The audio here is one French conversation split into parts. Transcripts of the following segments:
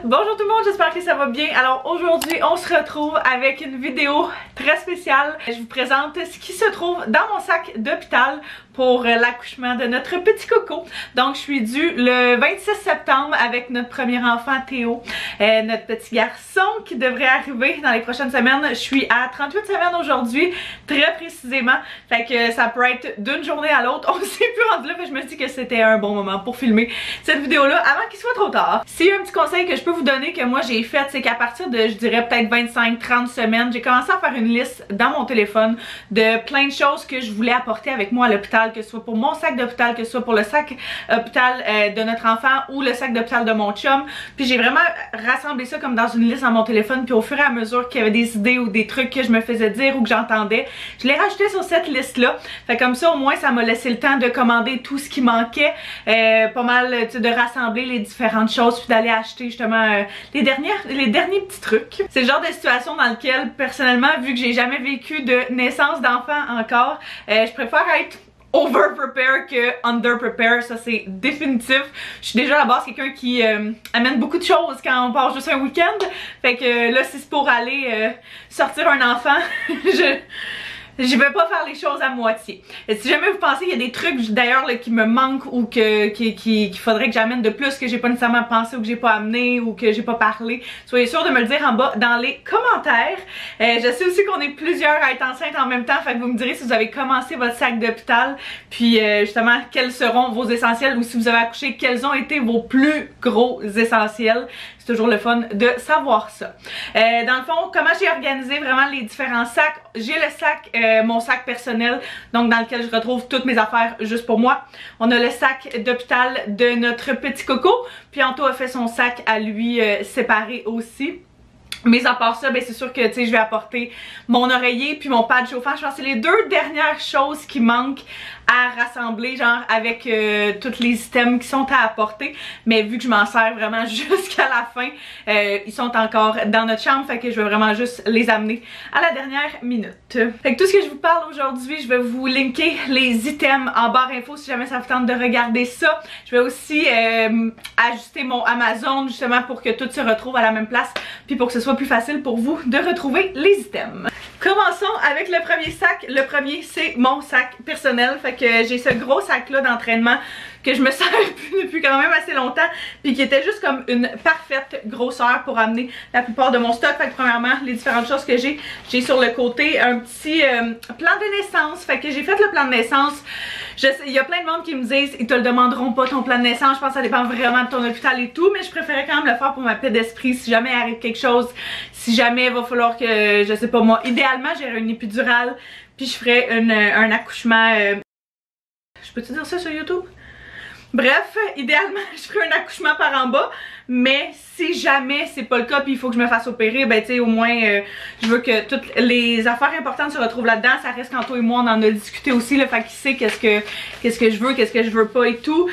Bonjour tout le monde, j'espère que ça va bien. Alors aujourd'hui on se retrouve avec une vidéo très spéciale. Je vous présente ce qui se trouve dans mon sac d'hôpital pour l'accouchement de notre petit coco. Donc je suis due le 26 septembre avec notre premier enfant Théo, notre petit garçon qui devrait arriver dans les prochaines semaines. Je suis à 38 semaines aujourd'hui, très précisément. Fait que ça peut être d'une journée à l'autre, on ne s'est plus rendu là, mais je me dis que c'était un bon moment pour filmer cette vidéo-là avant qu'il soit trop tard. S'il y a un petit conseil que je peux vous donner que moi j'ai fait, c'est qu'à partir de, je dirais peut-être 25-30 semaines, j'ai commencé à faire une liste dans mon téléphone de plein de choses que je voulais apporter avec moi à l'hôpital, que ce soit pour mon sac d'hôpital, que ce soit pour le sac hôpital de notre enfant ou le sac d'hôpital de mon chum. Puis j'ai vraiment rassemblé ça comme dans une liste dans mon téléphone, puis au fur et à mesure qu'il y avait des idées ou des trucs que je me faisais dire ou que j'entendais, je les rajoutais sur cette liste-là. Fait comme ça au moins ça m'a laissé le temps de commander tout ce qui manquait, pas mal de rassembler les différentes choses puis d'aller acheter justement les derniers petits trucs. C'est le genre de situation dans lequel personnellement, vu que j'ai jamais vécu de naissance d'enfant encore, je préfère être over-prepare que under-prepare, ça c'est définitif. Je suis déjà à la base quelqu'un qui amène beaucoup de choses quand on part juste un week-end. Fait que là si c'est pour aller sortir un enfant, je vais pas faire les choses à moitié. Et si jamais vous pensez qu'il y a des trucs d'ailleurs qui me manquent ou qu'il faudrait que j'amène de plus, que j'ai pas nécessairement pensé ou que j'ai pas amené ou que j'ai pas parlé, soyez sûr de me le dire en bas dans les commentaires. Je sais aussi qu'on est plusieurs à être enceintes en même temps, fait que vous me direz si vous avez commencé votre sac d'hôpital, puis justement quels seront vos essentiels, ou si vous avez accouché, quels ont été vos plus gros essentiels. C'est toujours le fun de savoir ça. Dans le fond, comment j'ai organisé vraiment les différents sacs. J'ai le sac, mon sac personnel, donc dans lequel je retrouve toutes mes affaires juste pour moi. On a le sac d'hôpital de notre petit coco, puis Anto a fait son sac à lui séparé aussi. Mais à part ça, ben c'est sûr que tu sais, je vais apporter mon oreiller puis mon pad chauffant. Je pense que c'est les deux dernières choses qui manquent à rassembler, genre avec tous les items qui sont à apporter. Mais vu que je m'en sers vraiment jusqu'à la fin, ils sont encore dans notre chambre, fait que je vais vraiment juste les amener à la dernière minute. Fait que tout ce que je vous parle aujourd'hui, je vais vous linker les items en barre info si jamais ça vous tente de regarder ça. Je vais aussi ajuster mon Amazon justement pour que tout se retrouve à la même place, puis pour que ce soit plus facile pour vous de retrouver les items. Commençons avec le premier sac. Le premier, c'est mon sac personnel. Fait que j'ai ce gros sac là d'entraînement que je me sers depuis quand même assez longtemps, puis qui était juste comme une parfaite grosseur pour amener la plupart de mon stock. Fait que premièrement, les différentes choses que j'ai sur le côté un petit plan de naissance. Fait que j'ai fait le plan de naissance. Il y a plein de monde qui me disent ils te le demanderont pas ton plan de naissance. Je pense que ça dépend vraiment de ton hôpital et tout, mais je préférais quand même le faire pour ma paix d'esprit. Si jamais il arrive quelque chose, si jamais il va falloir que, je sais pas moi, idéalement j'aurais une épidurale, puis je ferais un accouchement. Je peux te dire ça sur YouTube? Bref, idéalement, je ferais un accouchement par en bas, mais si jamais c'est pas le cas puis il faut que je me fasse opérer, ben tu sais, au moins, je veux que toutes les affaires importantes se retrouvent là-dedans. Ça reste qu'Anto et moi, on en a discuté aussi, le fait qu'il sait qu'est-ce que je veux, qu'est-ce que je veux pas et tout.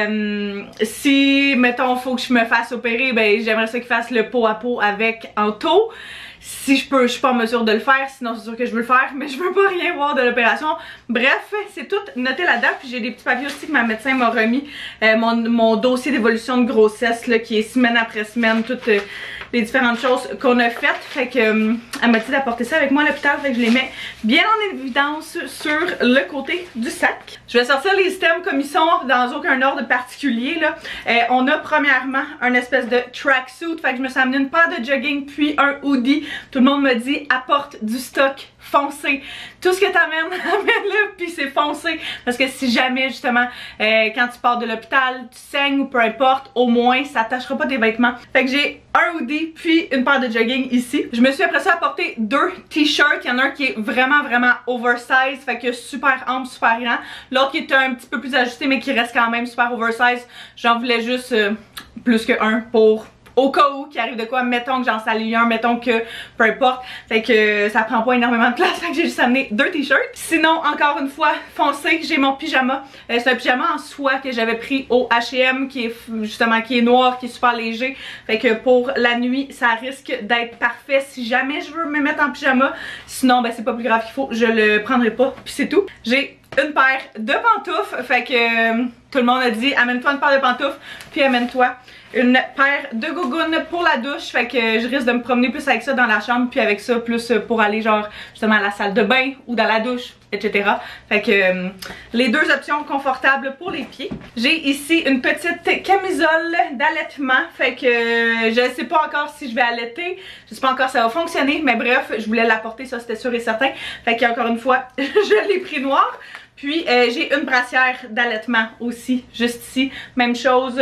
Si, mettons, faut que je me fasse opérer, ben j'aimerais ça qu'il fasse le pot à pot avec Anto. Si je peux, je suis pas en mesure de le faire, sinon c'est sûr que je veux le faire, mais je veux pas rien voir de l'opération. Bref, c'est tout noté là-dedans, puis j'ai des petits papiers aussi que ma médecin m'a remis, mon dossier d'évolution de grossesse là, qui est semaine après semaine, toutes les différentes choses qu'on a faites. Fait que elle m'a dit d'apporter ça avec moi à l'hôpital, fait que je les mets bien en évidence sur le côté du sac. Je vais sortir les items comme ils sont dans aucun ordre particulier là. On a premièrement un espèce de tracksuit, fait que je me suis amené une paire de jogging puis un hoodie. Tout le monde me dit apporte du stock foncé. Tout ce que t'amènes, amène-le puis c'est foncé. Parce que si jamais justement quand tu pars de l'hôpital, tu saignes ou peu importe, au moins ça tâchera pas tes vêtements. Fait que j'ai un hoodie puis une paire de jogging ici. Je me suis après ça apporté deux t-shirts. Il y en a un qui est vraiment oversize, fait que super ample, super grand. L'autre qui est un petit peu plus ajusté mais qui reste quand même super oversize. J'en voulais juste plus que un pour au cas où qu'il arrive de quoi, mettons que j'en salis un, mettons que peu importe, fait que ça prend pas énormément de place, fait que j'ai juste amené deux t-shirts. Sinon, encore une fois, foncé, j'ai mon pyjama. C'est un pyjama en soie que j'avais pris au H&M, qui est justement qui est noir, qui est super léger, fait que pour la nuit, ça risque d'être parfait si jamais je veux me mettre en pyjama. Sinon, ben c'est pas plus grave qu'il faut, je le prendrai pas, puis c'est tout. J'ai une paire de pantoufles, fait que tout le monde a dit amène-toi une paire de pantoufles, puis amène-toi une paire de gougounes pour la douche. Fait que je risque de me promener plus avec ça dans la chambre, puis avec ça plus pour aller genre justement à la salle de bain ou dans la douche, etc. Fait que les deux options confortables pour les pieds. J'ai ici une petite camisole d'allaitement. Fait que je sais pas encore si je vais allaiter, je sais pas encore si ça va fonctionner, mais bref, je voulais l'apporter, ça c'était sûr et certain. Fait que encore une fois, je l'ai pris noir. Puis j'ai une brassière d'allaitement aussi, juste ici, même chose,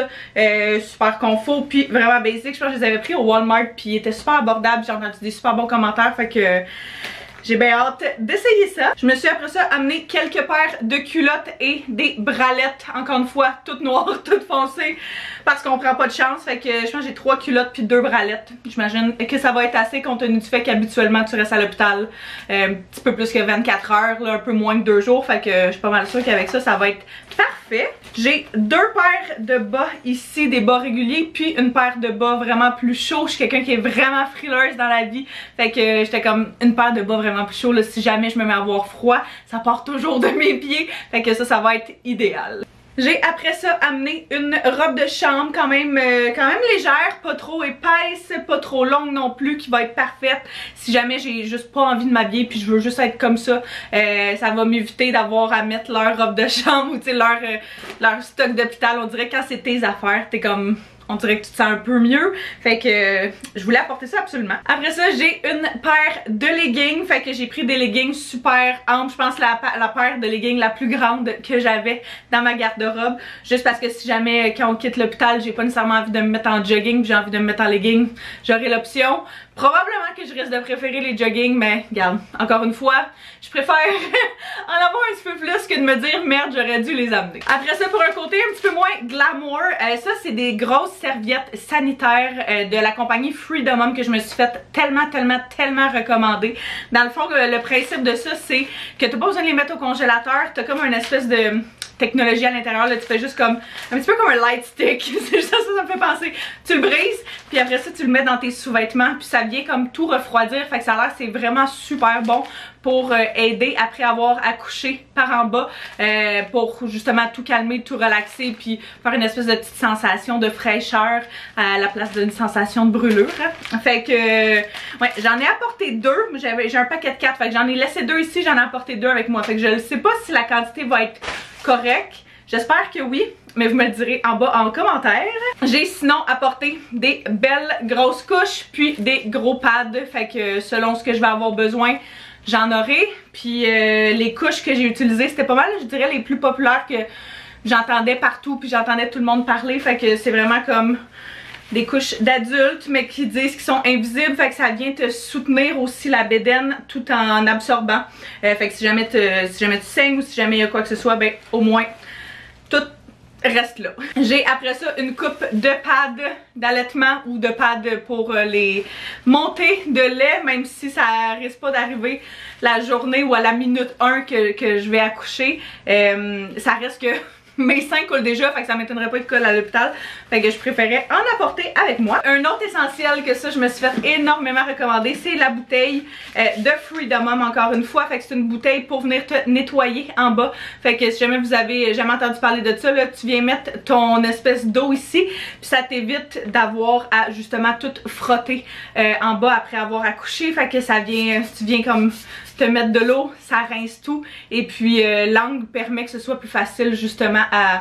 super confort, puis vraiment basic. Je pense que je les avais pris au Walmart, puis ils étaient super abordables, j'ai entendu des super bons commentaires, fait que j'ai bien hâte d'essayer ça. Je me suis après ça amené quelques paires de culottes et des bralettes, encore une fois, toutes noires, toutes foncées, parce qu'on prend pas de chance. Fait que je pense que j'ai 3 culottes puis 2 bralettes. J'imagine que ça va être assez compte tenu du fait qu'habituellement tu restes à l'hôpital un petit peu plus que 24 heures, là, un peu moins que 2 jours. Fait que je suis pas mal sûre qu'avec ça, ça va être parfait. J'ai 2 paires de bas ici, des bas réguliers, puis une paire de bas vraiment plus chauds. Je suis quelqu'un qui est vraiment frileuse dans la vie. Fait que j'étais comme une paire de bas vraiment plus chaud là, si jamais je me mets à avoir froid, ça part toujours de mes pieds, fait que ça va être idéal. J'ai après ça amené une robe de chambre quand même légère, pas trop épaisse, pas trop longue non plus, qui va être parfaite si jamais j'ai juste pas envie de m'habiller puis je veux juste être comme ça. Ça va m'éviter d'avoir à mettre leur robe de chambre ou tu sais leur stock d'hôpital. On dirait que quand c'est tes affaires, t'es comme... On dirait que tu te sens un peu mieux. Fait que je voulais apporter ça absolument. Après ça, j'ai une paire de leggings. Fait que j'ai pris des leggings super amples. Je pense la paire de leggings la plus grande que j'avais dans ma garde-robe. Juste parce que si jamais quand on quitte l'hôpital, j'ai pas nécessairement envie de me mettre en jogging, puis j'ai envie de me mettre en leggings, j'aurai l'option. Probablement que je risque de préférer les joggings, mais regarde, encore une fois, je préfère en avoir un petit peu plus que de me dire merde, j'aurais dû les amener. Après ça, pour un côté un petit peu moins glamour, ça c'est des grosses serviettes sanitaires de la compagnie Freedom que je me suis fait tellement recommander. Dans le fond, le principe de ça, c'est que t'as pas besoin de les mettre au congélateur, t'as comme une espèce de technologie à l'intérieur, là tu fais juste comme un petit peu comme un light stick. C'est juste ça me fait penser. Tu le brises, puis après ça tu le mets dans tes sous-vêtements, puis ça vient comme tout refroidir, fait que ça a l'air c'est vraiment super bon pour aider après avoir accouché par en bas, pour justement tout calmer, tout relaxer, puis faire une espèce de petite sensation de fraîcheur à la place d'une sensation de brûlure. Fait que ouais, j'en ai apporté 2, j'ai un paquet de 4, fait que j'en ai laissé 2 ici, j'en ai apporté 2 avec moi, fait que je ne sais pas si la quantité va être correcte. J'espère que oui, mais vous me le direz en bas en commentaire. J'ai sinon apporté des belles grosses couches, puis des gros pads, fait que selon ce que je vais avoir besoin, j'en aurai. Puis les couches que j'ai utilisées, c'était pas mal, je dirais, les plus populaires que j'entendais partout, puis j'entendais tout le monde parler, fait que c'est vraiment comme des couches d'adultes, mais qui disent qu'ils sont invisibles, fait que ça vient te soutenir aussi la bédaine tout en absorbant. Fait que si jamais tu saignes ou si jamais il y a quoi que ce soit, ben au moins tout reste là. J'ai après ça une coupe de pads d'allaitement ou de pads pour les montées de lait, même si ça risque pas d'arriver la journée ou à la minute 1 que je vais accoucher. Ça reste que mes seins coulent déjà, fait que ça m'étonnerait pas de coller à l'hôpital. Fait que je préférais en apporter avec moi. Un autre essentiel que ça, je me suis fait énormément recommander, c'est la bouteille de Freedom encore une fois. Fait que c'est une bouteille pour venir te nettoyer en bas. Fait que si jamais vous avez jamais entendu parler de ça, là, tu viens mettre ton espèce d'eau ici, puis ça t'évite d'avoir à justement tout frotter en bas après avoir accouché. Fait que ça vient, tu viens comme te mettre de l'eau, ça rince tout, et puis l'angle permet que ce soit plus facile justement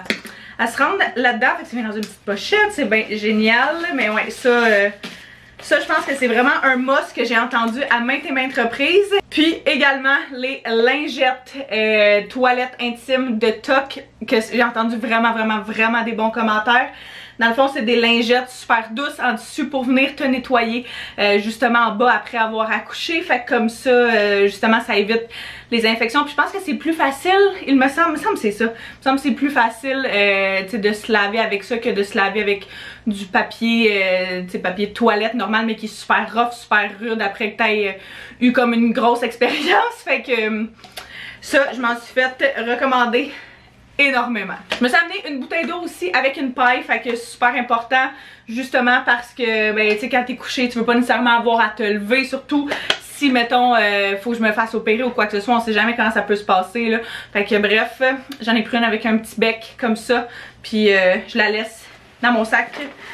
à se rendre là-dedans. Fait que ça vient dans une petite pochette, c'est bien génial. Mais ouais, ça je pense que c'est vraiment un must que j'ai entendu à maintes et maintes reprises. Puis également les lingettes toilettes intimes de Toc, que j'ai entendu vraiment des bons commentaires. Dans le fond, c'est des lingettes super douces en dessus pour venir te nettoyer justement en bas après avoir accouché. Fait que comme ça, justement, ça évite les infections. Puis je pense que c'est plus facile, il me semble c'est ça. Il me semble que c'est plus facile de se laver avec ça que de se laver avec du papier, papier de toilette normal, mais qui est super rough, super rude après que t'aies eu comme une grosse expérience. Fait que ça, je m'en suis fait recommander énormément. Je me suis amené une bouteille d'eau aussi avec une paille, fait que c'est super important justement parce que ben tu sais quand t'es couché tu veux pas nécessairement avoir à te lever, surtout si si mettons faut que je me fasse opérer ou quoi que ce soit, on sait jamais comment ça peut se passer là. Fait que bref, j'en ai pris une avec un petit bec comme ça, puis je la laisse dans mon sac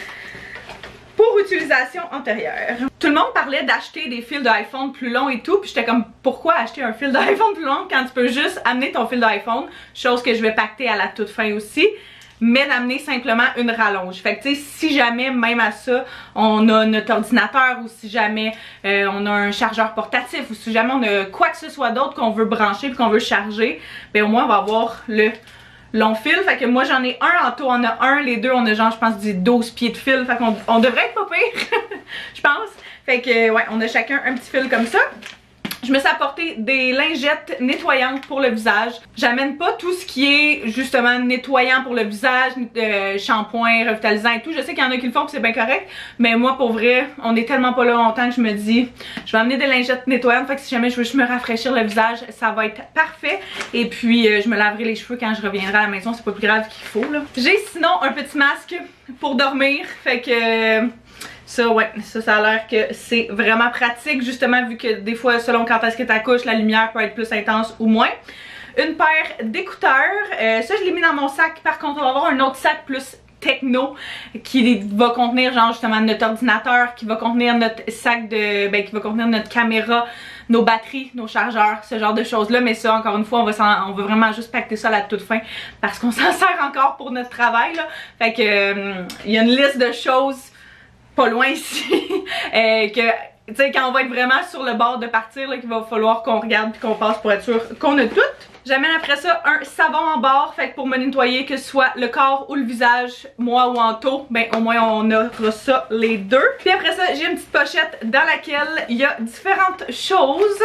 pour utilisation antérieure. Tout le monde parlait d'acheter des fils d'iPhone plus longs et tout, puis j'étais comme pourquoi acheter un fil d'iPhone plus long quand tu peux juste amener ton fil d'iPhone, chose que je vais pacter à la toute fin aussi, mais d'amener simplement une rallonge. Fait que tu sais, si jamais même à ça on a notre ordinateur, ou si jamais on a un chargeur portatif, ou si jamais on a quoi que ce soit d'autre qu'on veut brancher puis qu'on veut charger, ben au moins on va avoir le long fil. Fait que moi j'en ai un, Anto en a un, les deux on a genre je pense 12 pieds de fil, fait qu'on devrait être pas pire je pense. Fait que ouais, on a chacun un petit fil comme ça. Je me suis apporté des lingettes nettoyantes pour le visage. J'amène pas tout ce qui est justement nettoyant pour le visage, shampoing, revitalisant et tout. Je sais qu'il y en a qui le font, c'est bien correct. Mais moi pour vrai, on est tellement pas là longtemps que je me dis je vais amener des lingettes nettoyantes. Fait que si jamais je veux juste me rafraîchir le visage, ça va être parfait. Et puis je me laverai les cheveux quand je reviendrai à la maison, c'est pas plus grave qu'il faut là. J'ai sinon un petit masque pour dormir. Fait que ça, ouais, ça a l'air que c'est vraiment pratique, justement, vu que des fois, selon quand est-ce que t'accouches, la lumière peut être plus intense ou moins. Une paire d'écouteurs, ça je l'ai mis dans mon sac. Par contre, on va avoir un autre sac plus techno qui va contenir genre justement notre ordinateur, qui va contenir notre sac de, qui va contenir notre caméra, nos batteries, nos chargeurs, ce genre de choses là. Mais ça, encore une fois, on va vraiment juste pacter ça à la toute fin parce qu'on s'en sert encore pour notre travail là. Fait que il y a une liste de choses pas loin ici que tu sais quand on va être vraiment sur le bord de partir là, qu'il va falloir qu'on regarde puis qu'on passe pour être sûr qu'on a tout. J'amène après ça un savon en barre, fait que pour me nettoyer que ce soit le corps ou le visage, moi ou Anto, ben au moins on aura ça les deux. Puis après ça, j'ai une petite pochette dans laquelle il y a différentes choses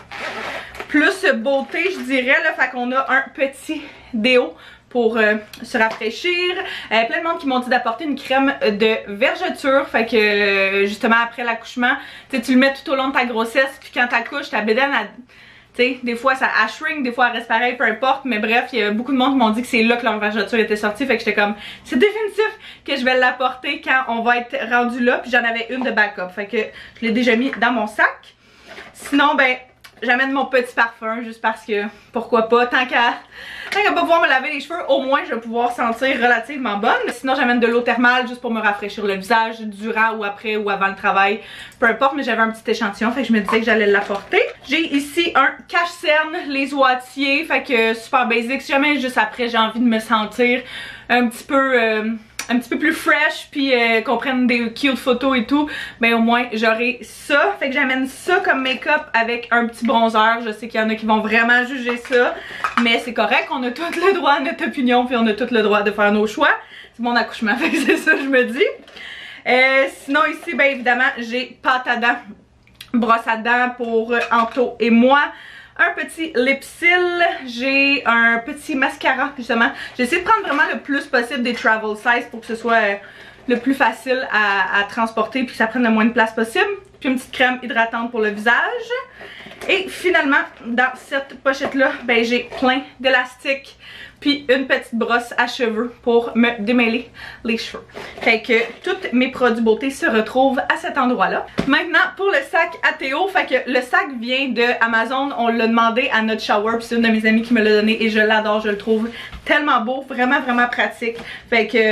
plus beauté je dirais là, fait qu'on a un petit déo pour se rafraîchir. Plein de monde qui m'ont dit d'apporter une crème de vergeture. Fait que justement après l'accouchement, tu le mets tout au long de ta grossesse. Puis quand t'accouches, ta bédaine, tu sais, des fois ça shrink, des fois elle reste pareil, peu importe. Mais bref, il y a beaucoup de monde qui m'ont dit que c'est là que leur vergeture était sortie. Fait que j'étais comme, c'est définitif que je vais l'apporter quand on va être rendu là. Puis j'en avais une de backup. Fait que je l'ai déjà mis dans mon sac. Sinon, ben, j'amène mon petit parfum juste parce que pourquoi pas, tant qu'à pas pouvoir me laver les cheveux, au moins je vais pouvoir sentir relativement bonne. Sinon j'amène de l'eau thermale juste pour me rafraîchir le visage durant ou après ou avant le travail, peu importe, mais j'avais un petit échantillon, fait que je me disais que j'allais l'apporter. J'ai ici un cache-cerne, les oitiers, fait que super basic. Si jamais juste après j'ai envie de me sentir un petit peu plus fresh puis qu'on prenne des cute photos et tout, ben au moins j'aurai ça. Fait que j'amène ça comme make-up avec un petit bronzer. Je sais qu'il y en a qui vont vraiment juger ça, mais c'est correct, on a tout le droit à notre opinion puis on a tout le droit de faire nos choix. C'est mon accouchement, fait que c'est ça je me dis. Sinon ici, ben évidemment, j'ai pâte à dents, brosse à dents pour Anto et moi. Un petit lipsil, j'ai un petit mascara justement. J'ai essayé de prendre vraiment le plus possible des travel size pour que ce soit le plus facile à transporter puis que ça prenne le moins de place possible. Puis une petite crème hydratante pour le visage. Et finalement, dans cette pochette là, ben j'ai plein d'élastiques puis une petite brosse à cheveux pour me démêler les cheveux. Fait que tous mes produits beauté se retrouvent à cet endroit là. Maintenant pour le sac à Théo, fait que le sac vient de Amazon, on l'a demandé à notre shower puis c'est une de mes amies qui me l'a donné et je l'adore, je le trouve tellement beau, vraiment pratique. Fait que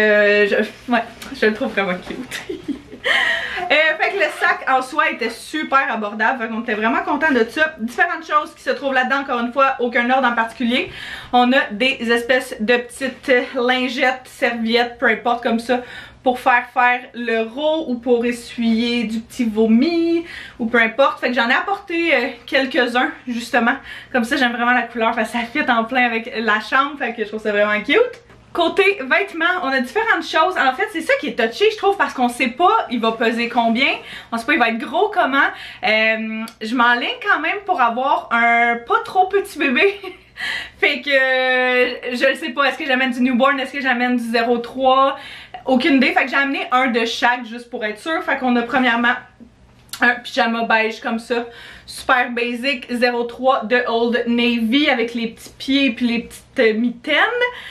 je le trouve vraiment cute. Fait que le sac en soi était super abordable, fait qu'on était vraiment content de ça. Différentes choses qui se trouvent là-dedans, encore une fois, aucun ordre en particulier. On a des espèces de petites lingettes, serviettes, peu importe comme ça, pour faire le roux ou pour essuyer du petit vomi ou peu importe. Fait que j'en ai apporté quelques-uns justement, comme ça j'aime vraiment la couleur, fait que ça fit en plein avec la chambre, fait que je trouve ça vraiment cute. Côté vêtements, on a différentes choses. En fait, c'est ça qui est touché, je trouve, parce qu'on sait pas il va peser combien. On sait pas il va être gros comment. Je m'enligne quand même pour avoir un pas trop petit bébé. Fait que je le sais pas, est-ce que j'amène du newborn, est-ce que j'amène du 0,3? Aucune idée. Fait que j'ai amené un de chaque juste pour être sûre. Fait qu'on a premièrement un pyjama beige comme ça, super basic, 0,3 de Old Navy avec les petits pieds puis les petites mitaines.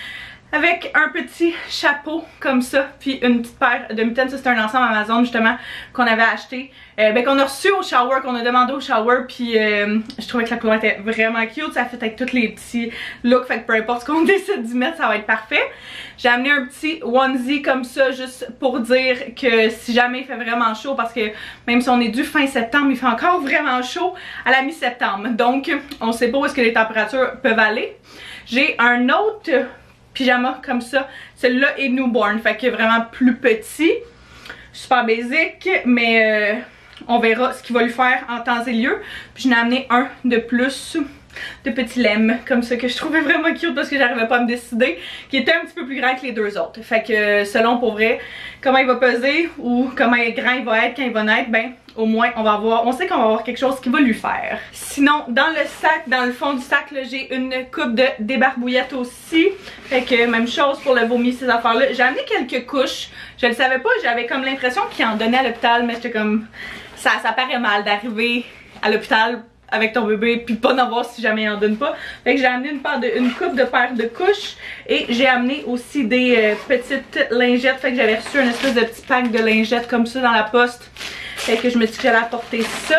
avec un petit chapeau comme ça, puis une petite paire de mitaines. Ça c'est un ensemble Amazon justement qu'on avait acheté, qu'on a reçu au shower, qu'on a demandé au shower, puis je trouvais que la couleur était vraiment cute, ça fait avec tous les petits looks, fait que peu importe ce qu'on décide d'y mettre, ça va être parfait. J'ai amené un petit onesie comme ça juste pour dire que si jamais il fait vraiment chaud, parce que même si on est dû fin septembre, il fait encore vraiment chaud à la mi-septembre, donc on sait pas où est-ce que les températures peuvent aller. J'ai un autre pyjama comme ça, celui-là est newborn, fait que vraiment plus petit, super basic, mais on verra ce qu'il va lui faire en temps et lieu. Puis je n'ai amené un de plus, de petits lemmes comme ça, que je trouvais vraiment cute parce que j'arrivais pas à me décider, qui était un petit peu plus grand que les deux autres. Fait que selon pour vrai comment il va peser ou comment grand il va être quand il va naître, ben au moins on va avoir, on sait qu'on va avoir quelque chose qui va lui faire. Sinon dans le sac, dans le fond du sac, j'ai une coupe de débarbouillettes aussi. Fait que même chose pour le vomi, ces affaires là. J'ai amené quelques couches, je le savais pas, j'avais comme l'impression qu'il en donnait à l'hôpital, mais j'étais comme ça paraît mal d'arriver à l'hôpital avec ton bébé puis pas d'en voir si jamais il en donne pas. Fait que j'ai amené une coupe de paires de couches et j'ai amené aussi des petites lingettes. Fait que j'avais reçu une espèce de petit pack de lingettes comme ça dans la poste. Fait que je me suis dit que j'allais apporter ça.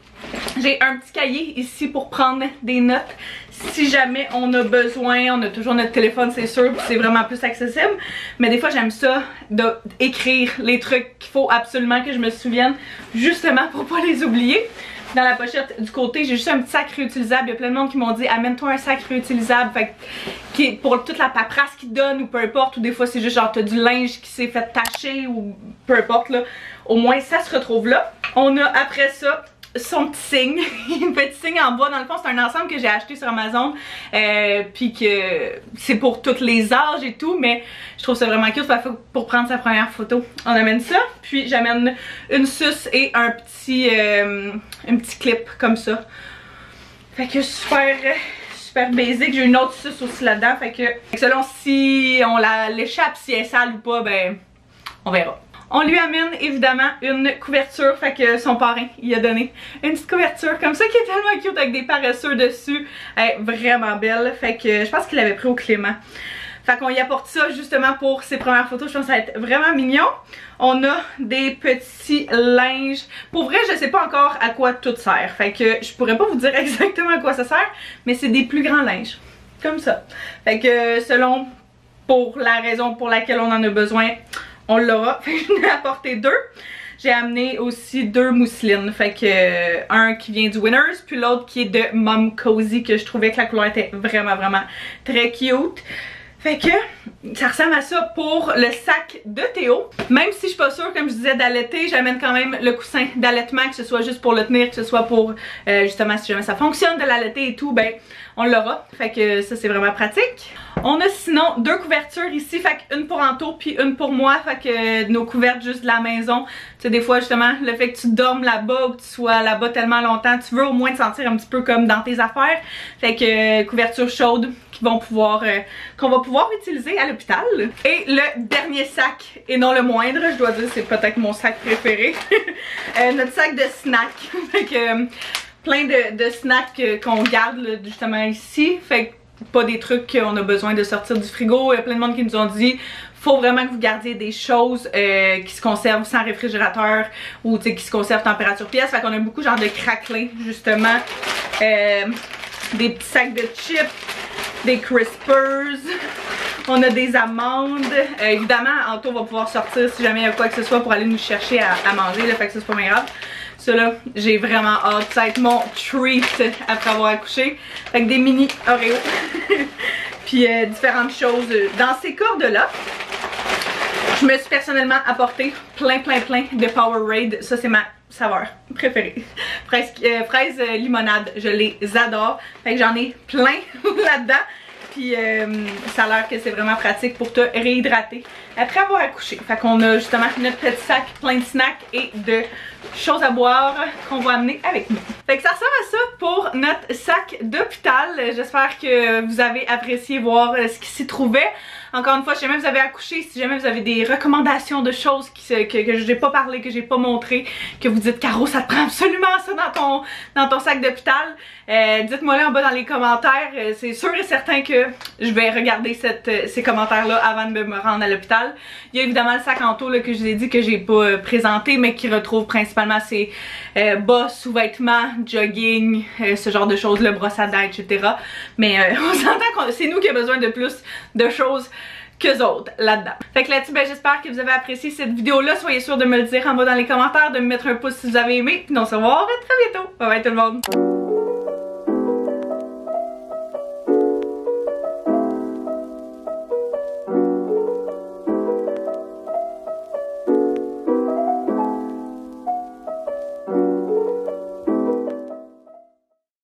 J'ai un petit cahier ici pour prendre des notes si jamais on a besoin. On a toujours notre téléphone, c'est sûr, puis c'est vraiment plus accessible. Mais des fois j'aime ça d'écrire les trucs qu'il faut absolument que je me souvienne, justement pour pas les oublier. Dans la pochette du côté, j'ai juste un petit sac réutilisable. Il y a plein de monde qui m'ont dit amène-toi un sac réutilisable, fait que, qui est pour toute la paperasse qu'ils donnent ou peu importe, ou des fois c'est juste genre t'as du linge qui s'est fait tacher ou peu importe là. Au moins ça se retrouve là. On a après ça son petit signe, un petit signe en bois. Dans le fond c'est un ensemble que j'ai acheté sur Amazon, puis que c'est pour tous les âges et tout, mais je trouve ça vraiment cute. Pour prendre sa première photo on amène ça, puis j'amène une suce et un petit clip comme ça. Fait que super basic. J'ai une autre suce aussi là-dedans, fait que selon si on l'échappe, si elle est sale ou pas, ben on verra. On lui amène évidemment une couverture, fait que son parrain il a donné une petite couverture comme ça qui est tellement cute avec des paresseux dessus. Elle est vraiment belle, fait que je pense qu'il l'avait pris au Clément. Fait qu'on y apporte ça justement pour ses premières photos, je pense que ça va être vraiment mignon. On a des petits linges. Pour vrai, je sais pas encore à quoi tout sert, fait que je pourrais pas vous dire exactement à quoi ça sert, mais c'est des plus grands linges, comme ça. Fait que selon pour la raison pour laquelle on en a besoin, on l'aura. Fait que je n'ai apporté deux. J'ai amené aussi deux mousselines. Fait que un qui vient du Winners, puis l'autre qui est de Mom Cozy, que je trouvais que la couleur était vraiment très cute. Fait que ça ressemble à ça pour le sac de Théo. Même si je suis pas sûre, comme je disais, d'allaiter, j'amène quand même le coussin d'allaitement, que ce soit juste pour le tenir, que ce soit pour justement si jamais ça fonctionne de l'allaiter et tout, ben on l'aura. Fait que ça c'est vraiment pratique. On a sinon deux couvertures ici, fait qu'une pour Anto puis une pour moi, fait que nos couvertes juste de la maison. Tu sais, des fois justement le fait que tu dormes là-bas ou que tu sois là-bas tellement longtemps, tu veux au moins te sentir un petit peu comme dans tes affaires. Fait que couverture chaude qu'on va pouvoir utiliser à l'hôpital. Et le dernier sac, et non le moindre, je dois dire c'est peut-être mon sac préféré, notre sac de snacks. Fait que plein de snacks qu'on garde là, justement ici. Fait que pas des trucs qu'on a besoin de sortir du frigo. Il y a plein de monde qui nous ont dit faut vraiment que vous gardiez des choses qui se conservent sans réfrigérateur ou qui se conservent température pièce. Fait qu'on a beaucoup genre de craquelins justement, des petits sacs de chips, des crispers, on a des amandes. Évidemment Anto va pouvoir sortir si jamais il y a quoi que ce soit pour aller nous chercher à manger là, fait que ça c'est pas bien grave. Ça là, j'ai vraiment hâte, ça va être mon treat après avoir accouché. Fait que des mini Oreo. Puis différentes choses dans ces cordes-là. Je me suis personnellement apporté plein de Powerade. Ça c'est ma saveur préférée. Fraise limonade, je les adore. Fait que j'en ai plein là-dedans. Puis ça a l'air que c'est vraiment pratique pour te réhydrater après avoir accouché. Fait qu'on a justement notre petit sac plein de snacks et de choses à boire qu'on va amener avec nous. Fait que ça ressemble à ça pour notre sac d'hôpital. J'espère que vous avez apprécié voir ce qui s'y trouvait. Encore une fois, si jamais vous avez accouché, si jamais vous avez des recommandations de choses que je n'ai pas parlé, que j'ai pas montré, que vous dites Caro, ça te prend absolument ça dans ton sac d'hôpital, dites-moi là en bas dans les commentaires. C'est sûr et certain que je vais regarder ces commentaires-là avant de me rendre à l'hôpital. Il y a évidemment le sac en taux là, que je vous ai dit que j'ai pas présenté, mais qui retrouve principalement ses bas, sous-vêtements, jogging, ce genre de choses, le brosse à dents, etc. Mais on s'entend que c'est nous qui avons besoin de plus de choses qu'eux autres là-dedans. Fait que là-dessus, ben, j'espère que vous avez apprécié cette vidéo-là. Soyez sûrs de me le dire en bas dans les commentaires, de me mettre un pouce si vous avez aimé. Puis on se revoit très bientôt. Bye bye tout le monde!